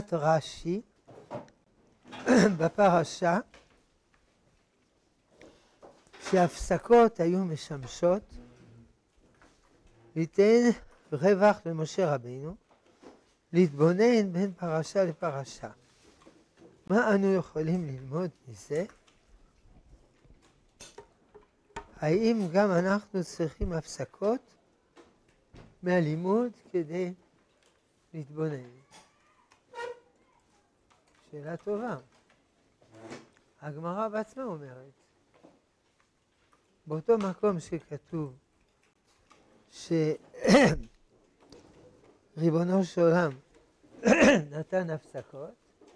רש"י בפרשה שהפסקות היו משמשות ליתן רווח למשה רבינו להתבונן בין פרשה לפרשה. מה אנו יכולים ללמוד מזה? האם גם אנחנו צריכים הפסקות מהלימוד כדי להתבונן? שאלה טובה. הגמרא בעצמה אומרת, באותו מקום שכתוב שריבונו של עולם נתן הפסקות,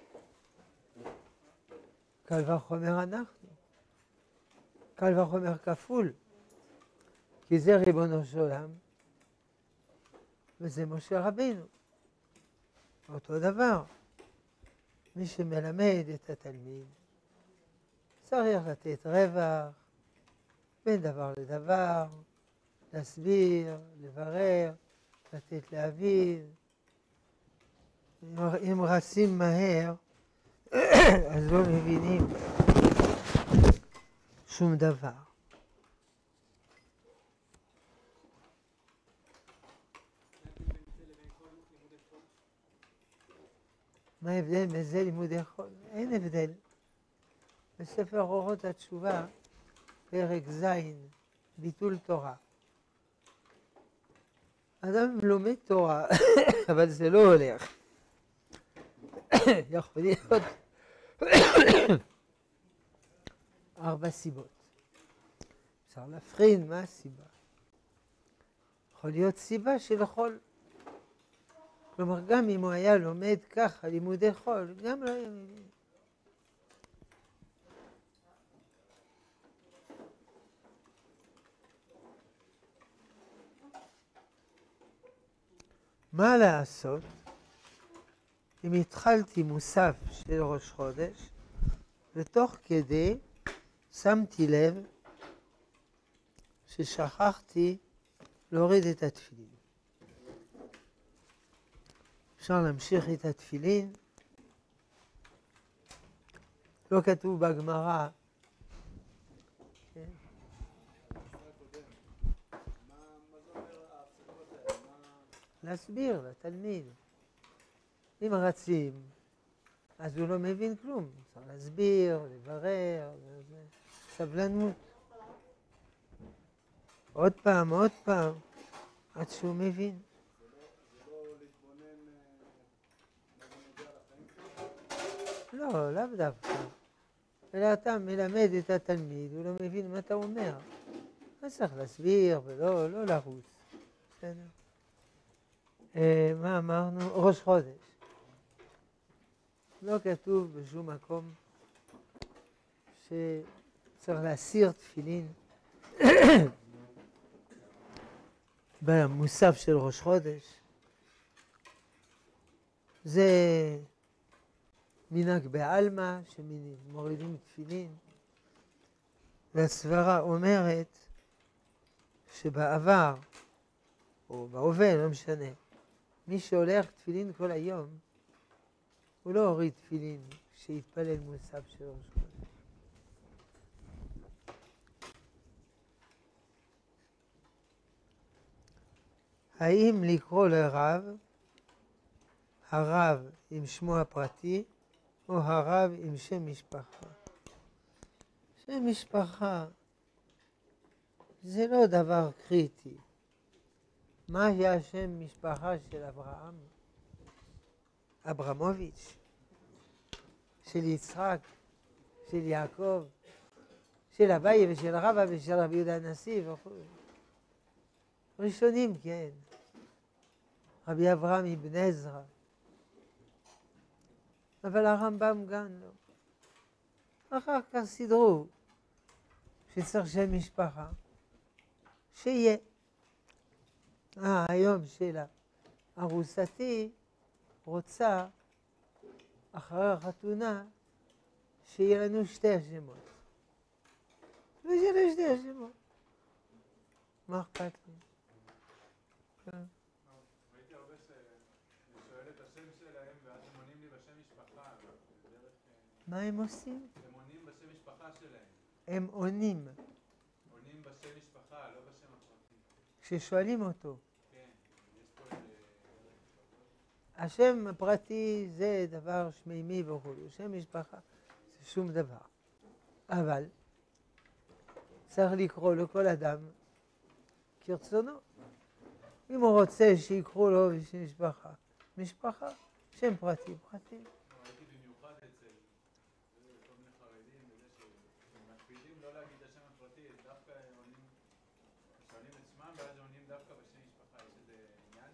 קל וחומר אנחנו. קל וחומר כפול, כי זה ריבונו של עולם וזה משה רבינו. אותו דבר, מי שמלמד את התלמיד צריך לתת רווח בין דבר לדבר, להסביר, לברר, לתת להבין. אם רצים מהר אז לא מבינים שום דבר. מה ההבדל בין זה לימודי חול? אין הבדל. בספר אורות התשובה, פרק ז', ביטול תורה. אדם לומד תורה, אבל זה לא הולך. יכול להיות 4 סיבות. אפשר להפריד מה הסיבה. יכול להיות סיבה של חול. כלומר, גם אם הוא היה לומד ככה לימודי חול, גם לא היה מבין. מה לעשות אם התחלתי מוסף של ראש חודש, ותוך כדי שמתי לב ששכחתי להוריד את התפילין. אפשר להמשיך את התפילין. לא כתוב בגמרא. להסביר לתלמיד. אם רצים, אז הוא לא מבין כלום. צריך להסביר, לברר, סבלנות. עוד פעם, עד שהוא מבין. לא, לאו דווקא. אלא אתה מלמד את התלמיד, הוא לא מבין מה אתה אומר. אז צריך להסביר ולא לרוץ. בסדר. מה אמרנו? ראש חודש. לא כתוב בשום מקום שצריך להסיר תפילין במוסף של ראש חודש. זה מנהג בעלמא שמורידים תפילין. והסברה אומרת שבעבר, או בהווה, לא משנה, מי שהולך תפילין כל היום, הוא לא הוריד תפילין שיתפלל מוסף של ראש חודש. האם לקרוא לרב, הרב עם שמו הפרטי, או הרב עם שם משפחה? שם משפחה זה לא דבר קריטי. מה היה השם משפחה של אברהם? אברמוביץ', של יצחק, של יעקב, של אביי ושל רבא ושל רבי יהודה הנשיא וכו'. ראשונים כן. רבי אברהם אבן עזרא. אבל הרמב"ם גם לא. אחר כך סידרו שצריך שם משפחה. שיהיה. היום שלה. ארוסתי רוצה אחרי החתונה שיהיה לנו 2 שמות. ושיהיה 2 שמות. מה אכפת לי? ראיתי הרבה ששואל את השם שלהם ואז הם עונים לי בשם מה הם עושים? הם עונים בשם משפחה שלהם. הם עונים. עונים בשם משפחה, לא בשם הפרטי. כששואלים אותו. כן, יש פה איזה... השם הפרטי זה דבר שמימי וכו', שם משפחה זה שום דבר. אבל צריך לקרוא לכל אדם כרצונו. אם הוא רוצה שיקראו לו בשם משפחה, משפחה, שם פרטי, פרטי. ראיתי במיוחד אצל כל מיני חרדים, בזה שהם מקפידים לא להגיד את השם הפרטי, דווקא עונים, שואלים את שמם ואז עונים דווקא בשם משפחה. יש איזה עניין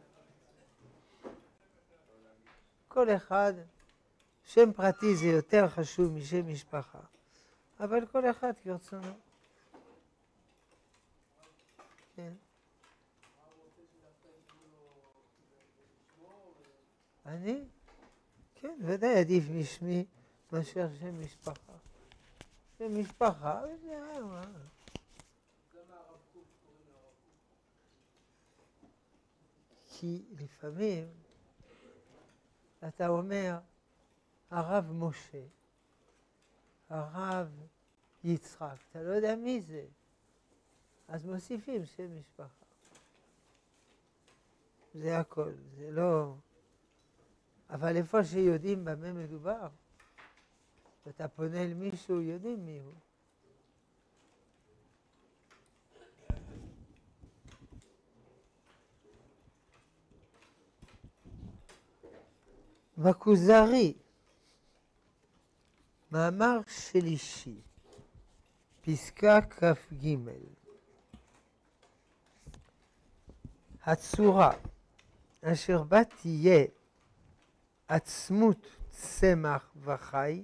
לא להגיד. כל אחד, שם פרטי זה יותר חשוב משם משפחה, אבל כל אחד כרצונו. כן. אני? כן, ודאי עדיף משמי מאשר שם משפחה. שם משפחה, זה מה? כי לפעמים אתה אומר, הרב משה, הרב יצחק, אתה לא יודע מי זה, אז מוסיפים שם משפחה. זה הכל, זה לא... אבל איפה שיודעים במה מדובר, ואתה פונה אל מישהו, יודעים מי הוא. בכוזרי, מאמר שלישי, פסקה כ"ג, הצורה אשר בה תהיה עצמות צמח וחי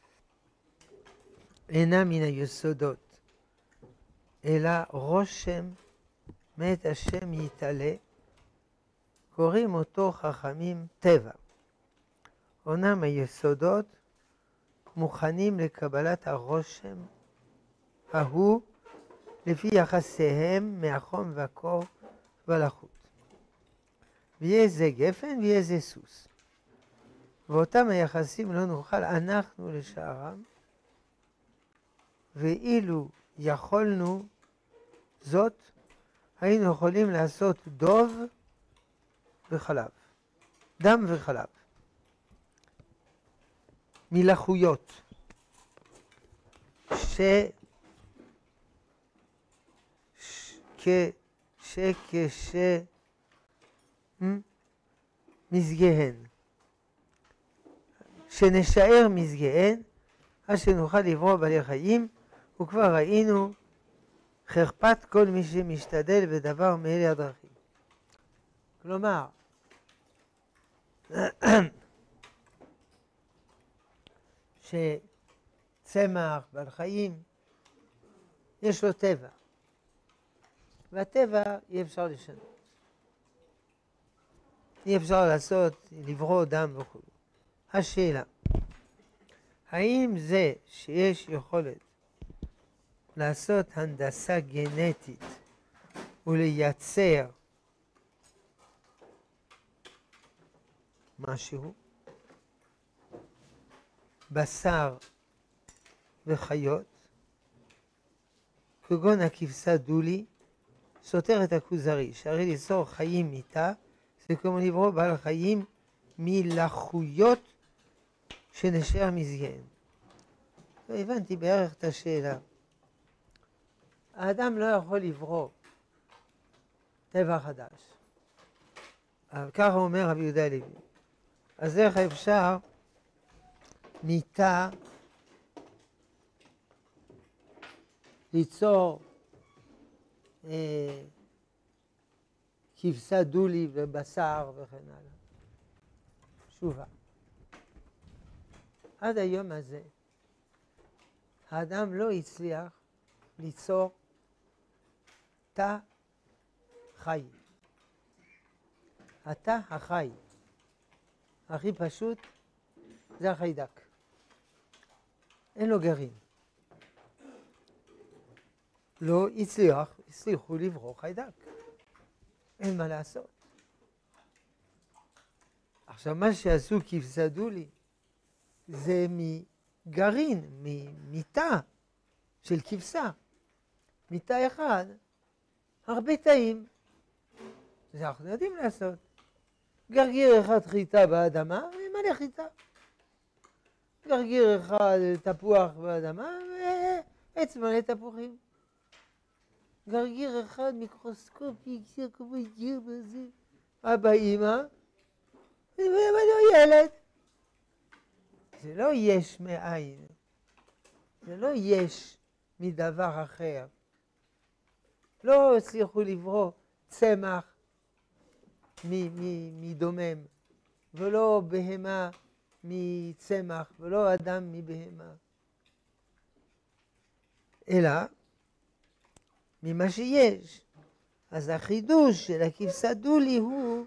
אינה מן היסודות, אלא רושם מאת השם יתעלה, קוראים אותו חכמים טבע. אומנם היסודות מוכנים לקבלת הרושם ההוא לפי יחסיהם מהחום והקור והלחות. ויהיה זה גפן ויהיה זה סוס. ואותם היחסים לא נוכל אנחנו לשערם, ואילו יכולנו זאת, היינו יכולים לעשות דוב וחלב, דם וחלב. מלחויות מזגיהן, שנשאר מזגיהן, אז שנוכל לברוא בעלי חיים, וכבר ראינו חרפת כל מי שמשתדל בדבר מאלה הדרכים. כלומר, שצמח, בעל חיים, יש לו טבע, והטבע אי אפשר לשנות. אי אפשר לעשות, לברוא דם וכו'. השאלה, האם זה שיש יכולת לעשות הנדסה גנטית ולייצר משהו, בשר וחיות, כגון הכבשה דולי, סותר את הכוזרי, שהרי ליצור חיים איתה, זה כמו לברוא בעל חיים מלחויות שנשאר מזגיהן. לא הבנתי בערך את השאלה. האדם לא יכול לברוא טבע חדש. אבל ככה אומר רבי יהודה הלוי. אז איך אפשר מיטה ליצור כבשה דולי ובשר וכן הלאה? תשובה. עד היום הזה האדם לא הצליח ליצור תא חי. התא החי הכי פשוט זה החיידק. אין לו גרעין. לא הצליחו לברוא חיידק. אין מה לעשות. עכשיו מה שעשו כבשה דולי זה גרעין ממיטה של כבשה, מיטה אחד, הרבה תאים. זה אנחנו יודעים לעשות. גרגיר אחד חיטה באדמה, ומלא חיטה. גרגיר אחד תפוח באדמה, ועץ מלא תפוחים. גרגיר אחד מיקרוסקופי, כמו גיר בזה. אבא, אמא, ולא ילד. זה לא יש מאין. זה לא יש מדבר אחר. לא הצליחו לברוא צמח מדומם, ולא בהמה מצמח, ולא אדם מבהמה. אלא ממה שיש. אז החידוש של הכבשה דולי הוא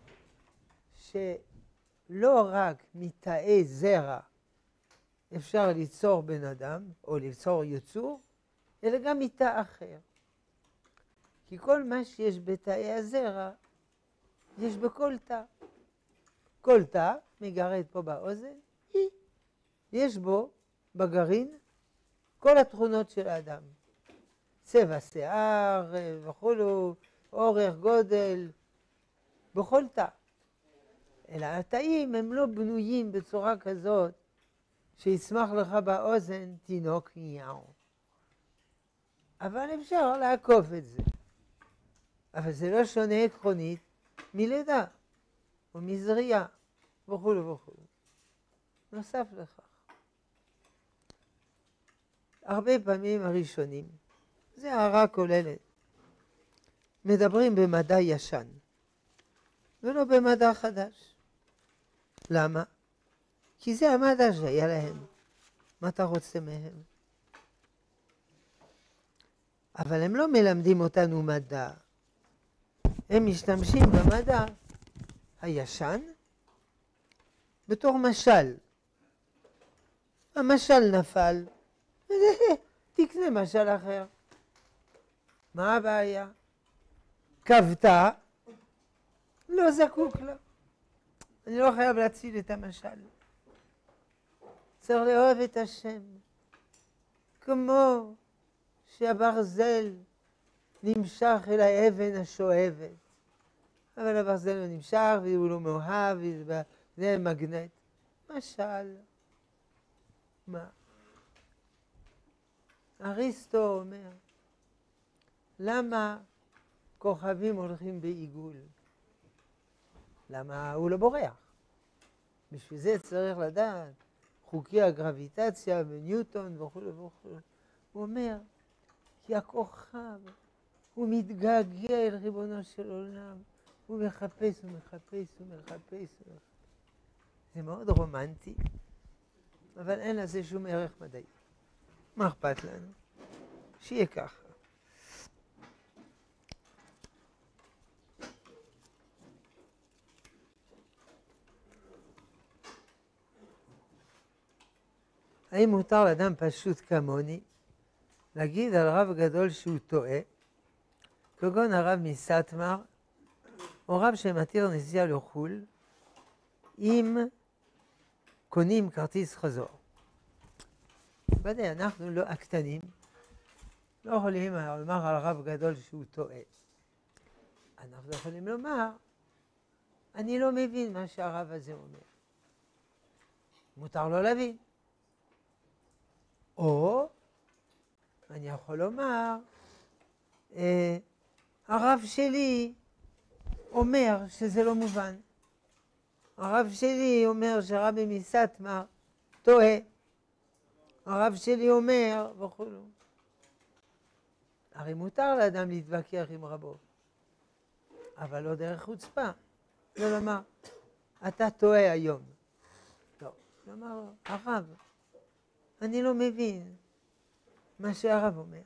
שלא רק מתאי זרע אפשר ליצור בן אדם, או ליצור יצור, אלא גם מתא אחר. כי כל מה שיש בתאי הזרע, יש בכל תא. כל תא, מגרד פה באוזן, יש בו, בגרעין, כל התכונות של האדם. צבע שיער וכולו, אורך, גודל, בכל תא. אלא התאים הם לא בנויים בצורה כזאת שיצמח לך באוזן תינוק ניהו. אבל אפשר לעקוף את זה. אבל זה לא שונה עקרונית מלידה או מזריעה וכולו וכולו. נוסף לכך, הרבה פעמים הראשונים, זה הערה כוללת, מדברים במדע ישן ולא במדע חדש. למה? כי זה המדע שהיה להם. מה אתה רוצה מהם? אבל הם לא מלמדים אותנו מדע. הם משתמשים במדע הישן בתור משל. המשל נפל, תקנה משל אחר. מה הבעיה? כבתה, לא זקוק לה. אני לא חייב להציל את המשל. צריך לאהוב את השם. כמו שהברזל נמשך אל האבן השואבת. אבל הברזל לא נמשך והוא לא מאוהב, זה מגנט. משל. מה? אריסטו אומר, למה כוכבים הולכים בעיגול? למה הוא לא בורח? בשביל זה צריך לדעת חוקי הגרביטציה וניוטון וכו' וכו'. הוא אומר, כי הכוכב, הוא מתגעגע אל ריבונו של עולם, הוא מחפש ומחפש ומחפש. זה מאוד רומנטי, אבל אין לזה שום ערך מדעי. מה אכפת לנו? שיהיה ככה. האם מותר לאדם פשוט כמוני להגיד על רב גדול שהוא טועה, כגון הרב מסטמר, או רב שמתיר נסיעה לחו"ל, אם קונים כרטיס חזור? ודאי, אנחנו לא הקטנים, לא יכולים לומר על רב גדול שהוא טועה. אנחנו יכולים לומר, אני לא מבין מה שהרב הזה אומר. מותר לו להבין. או אני יכול לומר, הרב שלי אומר שזה לא מובן. הרב שלי אומר שהרבי מסטמר טועה. הרב שלי אומר וכו'. הרי מותר לאדם להתווכח עם רבו, אבל לא דרך חוצפה. לא לומר, אתה טועה היום. לא, לומר, הרב, אני לא מבין מה שהרב אומר.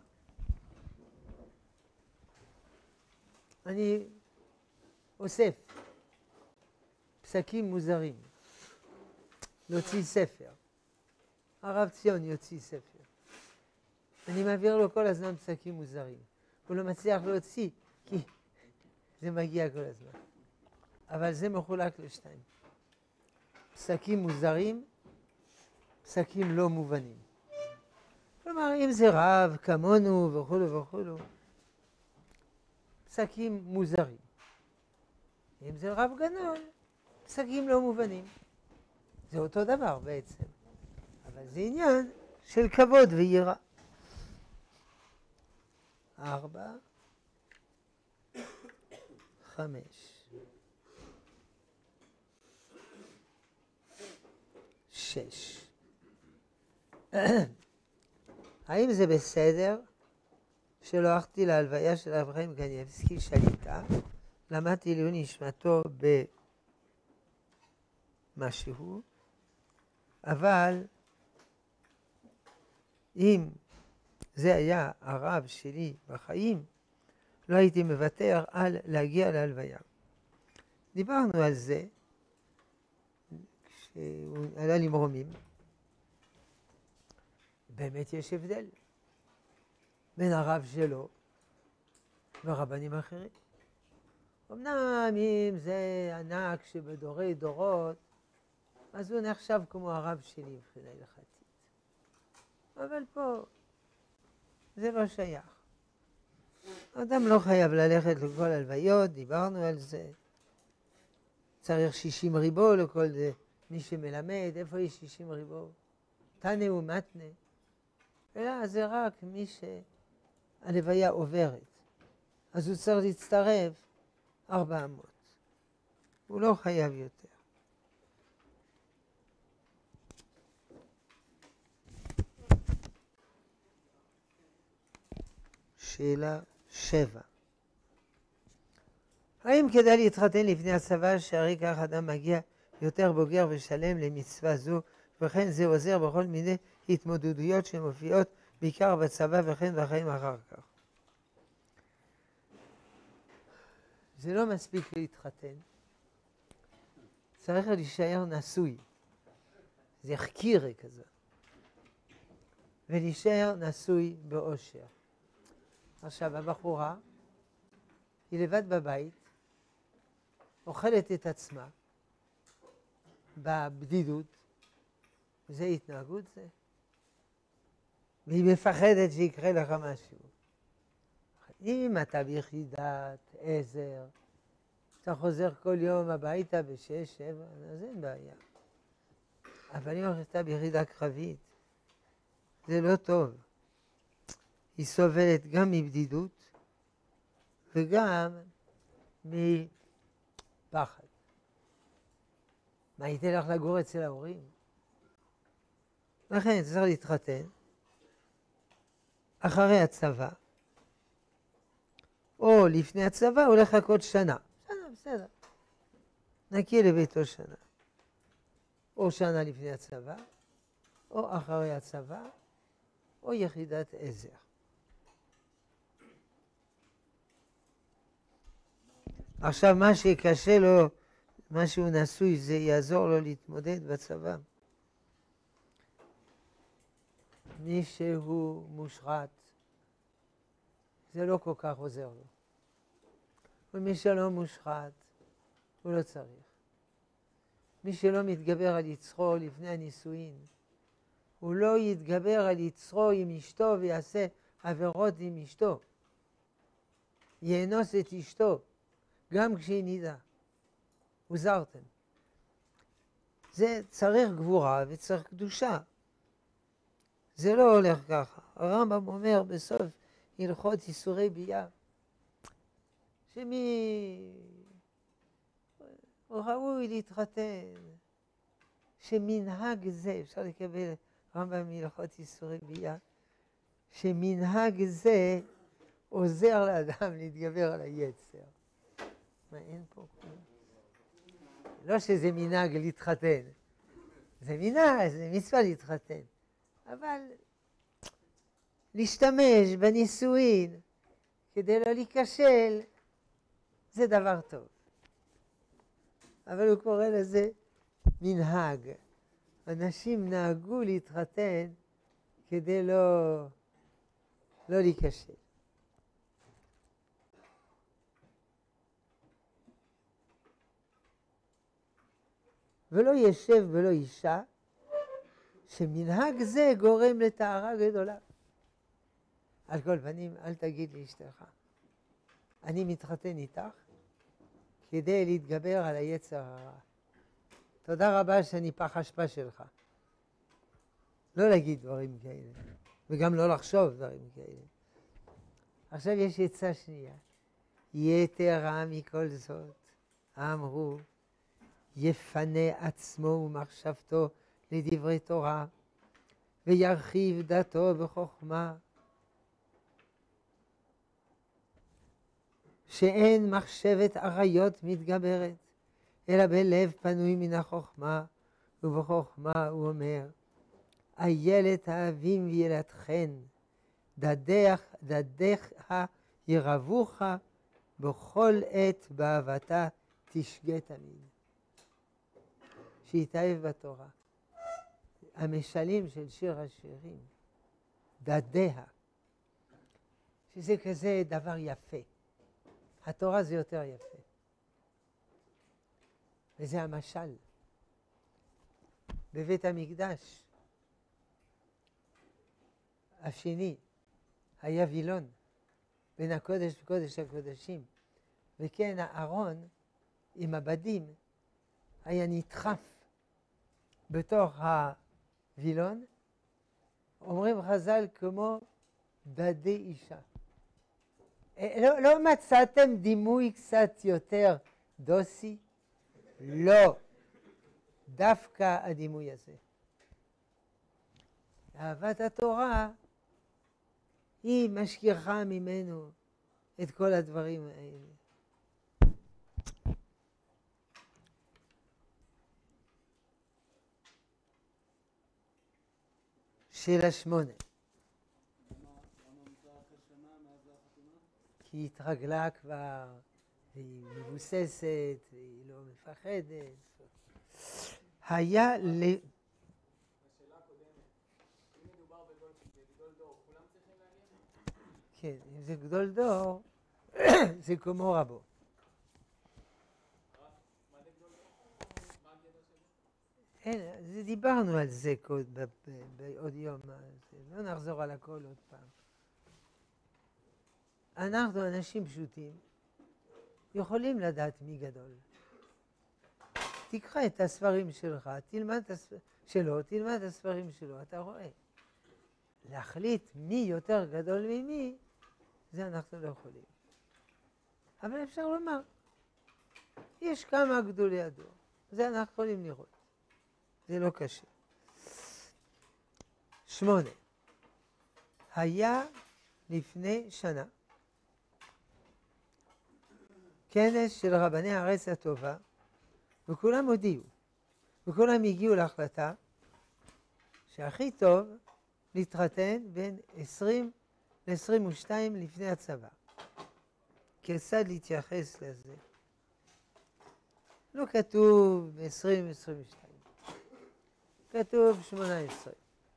אני אוסף פסקים מוזרים, להוציא ספר. הרב ציון יוציא ספר. אני מעביר לו כל הזמן פסקים מוזרים. הוא לא מצליח להוציא, כי זה מגיע כל הזמן. אבל זה מחולק לשתיים. פסקים מוזרים פסקים לא מובנים. כלומר, אם זה רב כמונו וכולו וכולו, פסקים מוזרים. אם זה רב גדול, פסקים לא מובנים. זה אותו דבר בעצם. אבל זה עניין של כבוד ויראה. 4, 5. שש. האם זה בסדר שלא הלכתי להלוויה של הרב חיים קניבסקי שליטה? למדתי לעילוי נשמתו במשהו, אבל אם זה היה הרב שלי בחיים, לא הייתי מוותר על להגיע להלוויה. דיברנו על זה כשהוא עלה למרומים. באמת יש הבדל בין הרב שלו ורבנים אחרים. אמנם אם זה ענק שבדורי דורות, אז הוא נחשב כמו הרב שלי מבחינה הלכתית. אבל פה זה לא שייך. אדם לא חייב ללכת לכל הלוויות, דיברנו על זה. צריך 60 ריבו לכל זה. מי שמלמד, איפה יש 60 ריבו? תנא ומתנא. אלא זה רק מי שהלוויה עוברת. אז הוא צריך להצטרף 400. הוא לא חייב יותר. שאלה 7. האם כדאי להתחתן לפני הצבא, שהרי כך אדם מגיע יותר בוגר ושלם למצווה זו, וכן זה עוזר בכל מיני התמודדויות שמופיעות בעיקר בצבא וכן בחיים אחר כך? זה לא מספיק להתחתן. צריך להישאר נשוי. זה חקירה כזה. ולהישאר נשוי באושר. עכשיו, הבחורה היא לבד בבית, אוכלת את עצמה בבדידות, זה התנהגות זה. והיא מפחדת שיקרה לך משהו. אם אתה ביחידת עזר, אתה חוזר כל יום הביתה ב6, 7, אז אין בעיה. אבל אם אתה ביחידה קרבית, זה לא טוב. היא סובלת גם מבדידות וגם מפחד. מה, היא תלך לגור אצל ההורים? לכן צריך להתחתן אחרי הצבא, או לפני הצבא, או לחכות שנה. שנה, בסדר. נקי לביתו שנה. או שנה לפני הצבא, או אחרי הצבא, או יחידת עזר. עכשיו, מה שקשה לו, מה שהוא נשוי, זה יעזור לו להתמודד בצבא. מי שהוא מושחת, זה לא כל כך עוזר לו. ומי שלא מושחת, הוא לא צריך. מי שלא מתגבר על יצרו לפני הנישואין, הוא לא יתגבר על יצרו עם אשתו ויעשה עבירות עם אשתו. יאנוס את אשתו, גם כשהיא נידה. הוזרתם. זה צריך גבורה וצריך קדושה. זה לא הולך ככה. הרמב"ם אומר בסוף הלכות איסורי ביאה, שמי ראוי להתחתן, שמנהג זה, אפשר לקבל רמב"ם הלכות איסורי ביאה, שמנהג זה עוזר לאדם להתגבר על היצר. מה, אין פה כלום? לא שזה מנהג להתחתן, זה מנהג, זה מצווה להתחתן, אבל להשתמש בנישואין כדי לא להיכשל, זה דבר טוב. אבל הוא קורא לזה מנהג. אנשים נהגו להתחתן כדי לא להיכשל. ולא ישב ולא אישה שמנהג זה גורם לטהרה גדולה. על כל פנים, אל תגיד לאשתך, אני מתחתן איתך כדי להתגבר על היצר הרע. תודה רבה שאני פח אשפה שלך. לא להגיד דברים כאלה, וגם לא לחשוב דברים כאלה. עכשיו יש עצה שנייה. יתרה מכל זאת, אמרו, יפנה עצמו ומחשבתו לדברי תורה, וירחיב דתו בחוכמה, שאין מחשבת עריות מתגברת, אלא בלב פנוי מן החוכמה, ובחוכמה הוא אומר, איילת האבים וילדכן, דדך ירבוך, בכל עת באהבתה תשגה תמיד. שיתאהב בתורה. המשלים של שיר השירים, דדיה, שזה כזה דבר יפה. התורה זה יותר יפה. וזה המשל. בבית המקדש השני היה וילון בין הקודש וקודש הקודשים, וכן הארון עם הבדים היה נדחף בתוך הווילון, אומרים חז"ל כמו דדי אישה. לא מצאתם דימוי קצת יותר דוסי? לא. דווקא הדימוי הזה. אהבת התורה היא משכיחה ממנו את כל הדברים האלה. שאלה 8. כי היא התרגלה כבר, והיא מבוססת, והיא לא מפחדת. היה ל... השאלה הקודמת, אם מדובר בגדול דור, כולם צריכים להגיע? כן, אם זה גדול דור, זה כמו רבו. מה זה גדול דור? מה הגדר של זה? דיברנו על זה בעוד יום, לא נחזור על הכל עוד פעם. אנחנו אנשים פשוטים, יכולים לדעת מי גדול. תקרא את הספרים שלך, תלמד את הספרים שלו, אתה רואה. להחליט מי יותר גדול ממי, זה אנחנו לא יכולים. אבל אפשר לומר, יש כמה גדולי הדור, זה אנחנו יכולים לראות. זה לא קשה. 8. היה לפני שנה כנס של רבני הארץ הטובה, וכולם הודיעו, וכולם הגיעו להחלטה שהכי טוב להתחתן בין 20 ל-22 לפני הצבא. כיצד להתייחס לזה? לא כתוב 20-22, כתוב 18.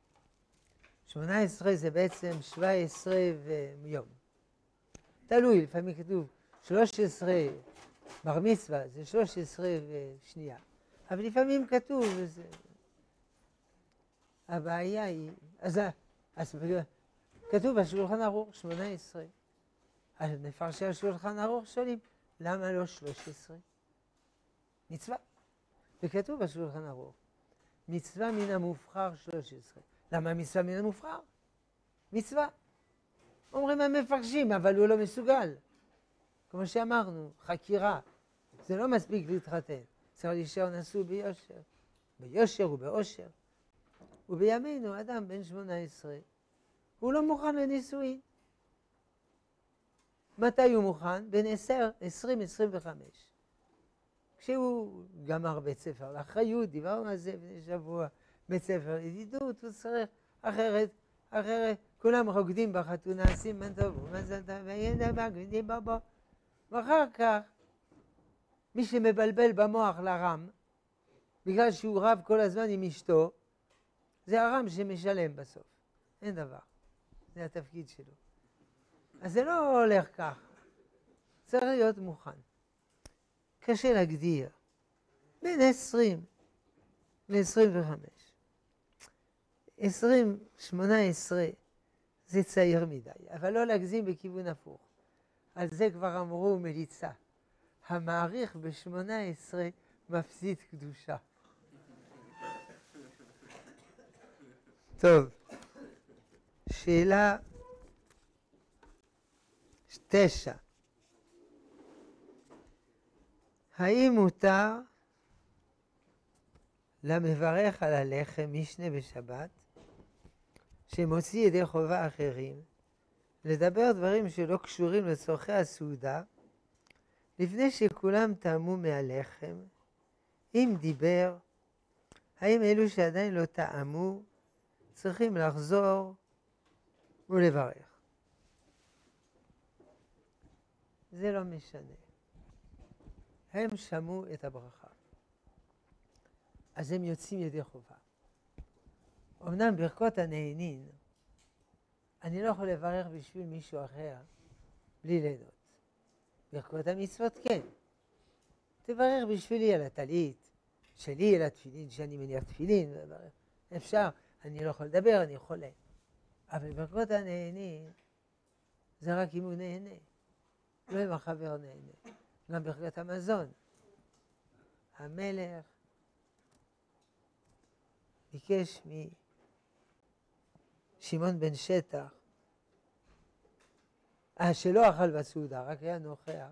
18 זה בעצם 17 ויום. תלוי, לפעמים כתוב 13 בר מצווה, זה 13 ושנייה. אבל לפעמים כתוב, וזה... הבעיה היא, אז כתוב בשולחן ערוך 18. אז מפרשי השולחן ערוך שואלים, למה לא 13? מצווה. וכתוב בשולחן ערוך, מצווה מן המובחר 13. למה מצווה מן המובחר? מצווה. אומרים המפרשים, אבל הוא לא מסוגל. כמו שאמרנו, חקירה. זה לא מספיק להתחתן. צריך להישאר נשוא ביושר. ביושר ובאושר. ובימינו אדם בן 18, הוא לא מוכן לנישואין. מתי הוא מוכן? בין 20-25. כשהוא גמר בית ספר לאחריות, דיברנו על זה לפני שבוע, בית ספר ידידות, הוא צריך, אחרת כולם רוקדים בחתונה, סימן טוב, ומזל טוב, וידע בגדי בבו. ואחר כך, מי שמבלבל במוח לרם, בגלל שהוא רב כל הזמן עם אשתו, זה הרם שמשלם בסוף. אין דבר. זה התפקיד שלו. אז זה לא הולך ככה. צריך להיות מוכן. קשה להגדיר. בין 20 ל-25. 20, 18, זה צעיר מדי, אבל לא להגזים בכיוון הפוך. על זה כבר אמרו מליצה, המעריך ב-18 מפסיד קדושה. טוב, שאלה 9. האם מותר למברך על הלחם משנה בשבת, שמוציא ידי חובה אחרים, לדבר דברים שלא קשורים לצורכי הסעודה, לפני שכולם טעמו מהלחם? אם דיבר, האם אלו שעדיין לא טעמו צריכים לחזור ולברך? זה לא משנה. הם שמעו את הברכה, אז הם יוצאים ידי חובה. אמנם ברכות הנהנין, אני לא יכול לברך בשביל מישהו אחר בלי ליהנות. ברכות המצוות כן. תברך בשבילי על הטלית, שלי על התפילין, שאני מניח תפילין, אפשר, אני לא יכול לדבר, אני חולה. אבל ברכות הנהנין, זה רק אם הוא נהנה, לא אם החבר נהנה. גם ברכות המזון. המלך ביקש משמעון בן שטח, שלא אכל בסעודה, רק היה נוכח.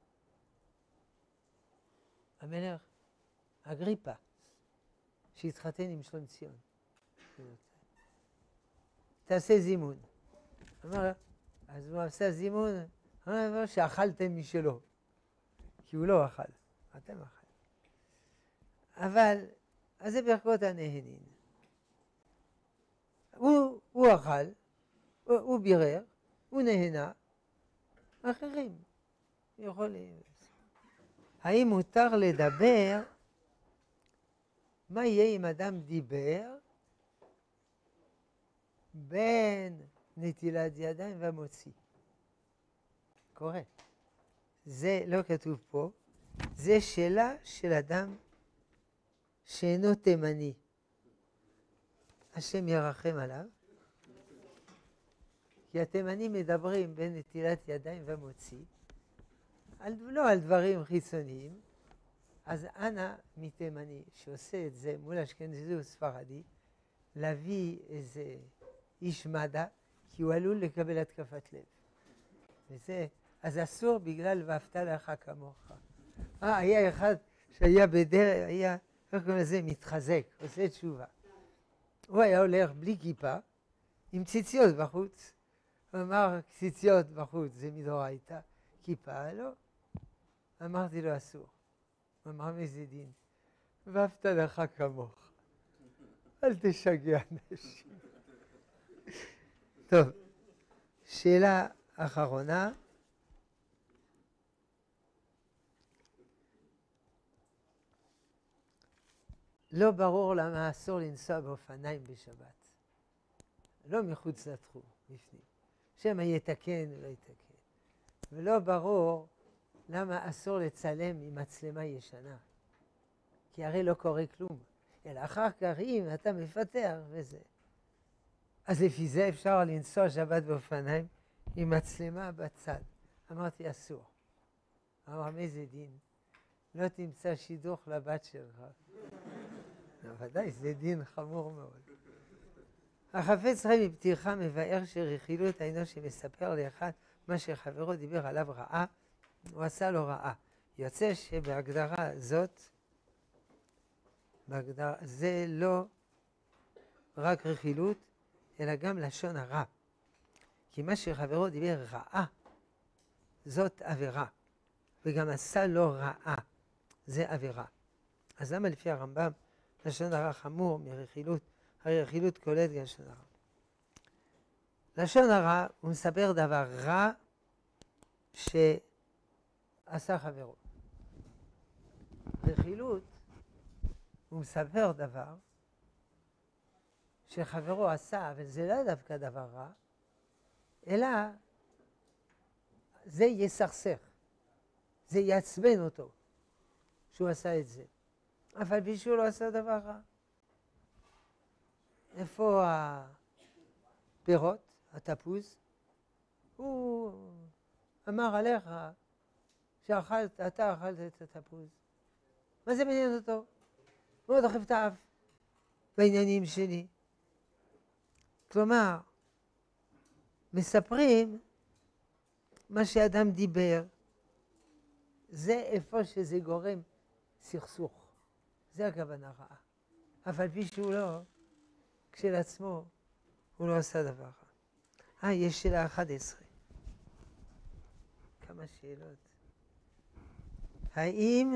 המלך אגריפה, שהתחתן עם שלום ציון. תעשה זימון. אמר, אז הוא עשה זימון, אמר שאכלתם משלו. כי הוא לא אכל, אתם אכל. אבל, אז זה ברכות הנהנין. הוא אכל, הוא בירר, הוא נהנה, אחרים יכולים. האם מותר לדבר? מה יהיה אם אדם דיבר בין נטילת ידיים והמוציא? קורה. זה לא כתוב פה, זה שאלה של אדם שאינו תימני. השם ירחם עליו, כי התימנים מדברים בין נטילת ידיים ומוציא, לא על דברים חיצוניים, אז אנא מתימני שעושה את זה מול אשכנזי וספרדי, להביא איזה איש מדע, כי הוא עלול לקבל התקפת לב. וזה, אז אסור בגלל ואהבת לך כמוך. היה אחד שהיה בדרך, היה, איך קוראים לזה, מתחזק, עושה תשובה. הוא היה הולך בלי כיפה, עם ציציות בחוץ. הוא אמר, ציציות בחוץ, זה מדאורייתא, כיפה, לא. אמרתי לו, אסור. הוא אמר, מאיזה דין? ואהבת לך כמוך. אל תשגע אנשים. טוב, שאלה אחרונה. לא ברור למה אסור לנסוע באופניים בשבת. לא מחוץ לתחום, בפנים. שמא יתקן או לא יתקן. ולא ברור למה אסור לצלם עם מצלמה ישנה. כי הרי לא קורה כלום. אלא אחר כך אם אתה מפתח וזה. אז לפי זה אפשר לנסוע שבת באופניים עם מצלמה בצד. אמרתי אסור. אמר מאיזה דין? לא תמצא שידוך לבת שלך. ודאי, זה דין חמור מאוד. החפץ חיים בפתיחה מבאר שרכילות האנוש שמספר לאחד מה שחברו דיבר עליו רעה, הוא עשה לו רעה. יוצא שבהגדרה זאת, זה לא רק רכילות, אלא גם לשון הרע. כי מה שחברו דיבר רעה, זאת עבירה. וגם עשה לו רעה, זה עבירה. אז למה לפי הרמב"ם לשון הרע חמור מרכילות? הרי רכילות כוללת גם לשון הרע. לשון הרע הוא מספר דבר רע שעשה חברו. רכילות הוא מספר דבר שחברו עשה, אבל זה לא דווקא דבר רע, אלא זה יסכסך, זה יעצבן אותו שהוא עשה את זה. אבל בשביל לא עשה דבר רע. איפה הפירות, התפוז? הוא אמר עליך שאתה אכלת את התפוז. מה זה מעניין אותו? הוא דוחף את האף בעניינים שלי. כלומר, מספרים מה שאדם דיבר, זה איפה שזה גורם סכסוך. זה הכוונה רעה. אבל פי שהוא לא, כשלעצמו, הוא לא עשה דבר רע. יש שאלה 11. כמה שאלות. האם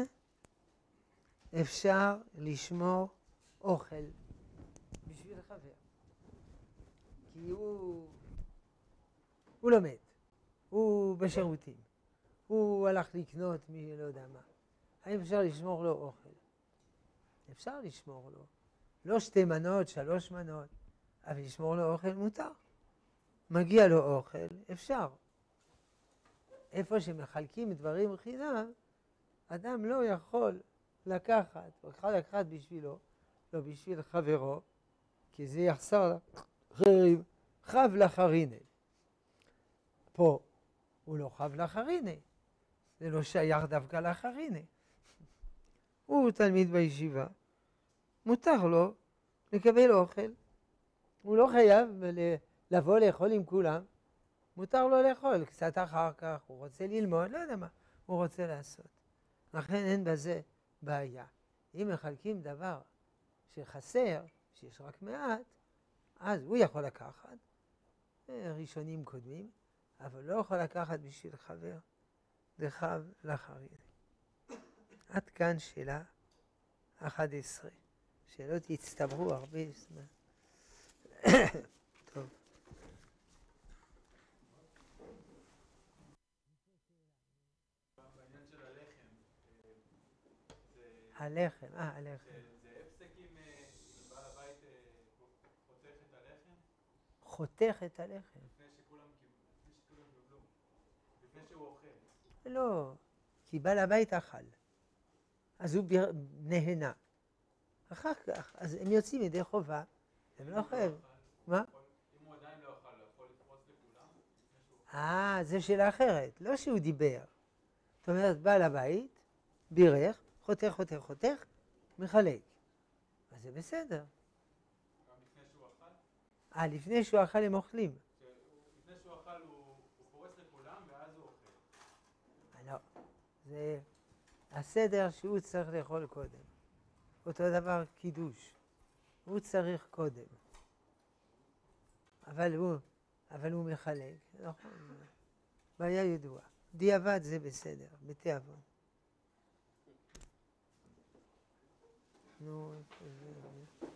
אפשר לשמור אוכל בשביל חבר? כי הוא לומד, הוא בשירותים, הוא הלך לקנות מי לא יודע מה. האם אפשר לשמור לו אוכל? אפשר לשמור לו. לא 2 מנות, 3 מנות, אבל לשמור לו אוכל מותר. מגיע לו אוכל, אפשר. איפה שמחלקים דברים חינם, אדם לא יכול לקחת בשבילו, לא בשביל חברו, כי זה יחסר חריב, חב לחריני. פה הוא לא חב לחריני, זה לא שייך דווקא לחריני. הוא תלמיד בישיבה, מותר לו לקבל אוכל. הוא לא חייב לבוא לאכול עם כולם, מותר לו לאכול קצת אחר כך, הוא רוצה ללמוד, לא יודע מה הוא רוצה לעשות. לכן אין בזה בעיה. אם מחלקים דבר שחסר, שיש רק מעט, אז הוא יכול לקחת, ראשונים קודמים, אבל לא יכול לקחת בשביל חבר, זה חב לחריני. עד כאן שאלה 11. שאלות יצטברו הרבה זמן. טוב. בעניין של הלחם, הלחם, הלחם. זה הפסק אם בעל הבית חותך את הלחם? חותך את הלחם. לפני שכולם קיבלו, לפני שהוא אוכל. לא, כי בעל הבית אכל. אז הוא נהנה. אחר כך, אז הם יוצאים ידי חובה, הם לא חייבים. מה? אם הוא עדיין לא אכל, הוא יכול לפרוס לכולם? זה שאלה אחרת, לא שהוא דיבר. זאת אומרת, בעל הבית, בירך, חותך, מחלק. אז זה בסדר. גם לפני שהוא אכל? לפני שהוא אכל הם אוכלים. לפני שהוא אכל הוא פורס לכולם ואז הוא אוכל. לא, זה הסדר שהוא צריך לאכול קודם. אותו דבר קידוש. הוא צריך קודם. אבל הוא מחלק. נכון. בעיה ידועה. דיעבד זה בסדר, בתיאבון. נו,